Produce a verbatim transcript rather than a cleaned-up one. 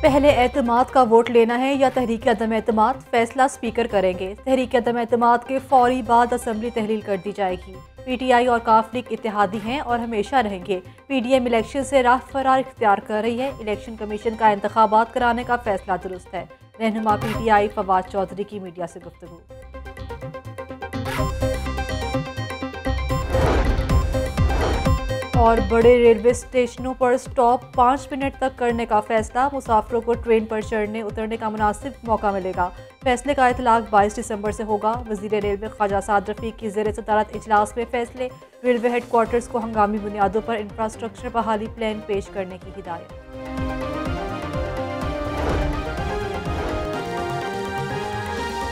पहले एतमाद का वोट लेना है या तहरीक अदम एतमाद, फैसला स्पीकर करेंगे। तहरीक अदम एतमाद के फौरी बाद असम्बली तहलील कर दी जाएगी। पीटीआई और काफ लीग इत्तेहादी हैं और हमेशा रहेंगे। पीडीएम इलेक्शन से राह फरार इख्तियार कर रही है। इलेक्शन कमीशन का इंतखाबात कराने का फैसला दुरुस्त है। रहनुमा पीटीआई फवाद चौधरी की मीडिया से गुफ्तगू। और बड़े रेलवे स्टेशनों पर स्टॉप पाँच मिनट तक करने का फैसला। मुसाफिरों को ट्रेन पर चढ़ने उतरने का मुनासिब मौका मिलेगा। फैसले का इतलाक बाईस दिसंबर से होगा। वज़ीर रेलवे ख्वाजा साद रफ़ीक की ज़ेर सदारत इजलास में फैसले। रेलवे हेडक्वार्टर्स को हंगामी बुनियादों पर इंफ्रास्ट्रक्चर बहाली प्लान पेश करने की हिदायत।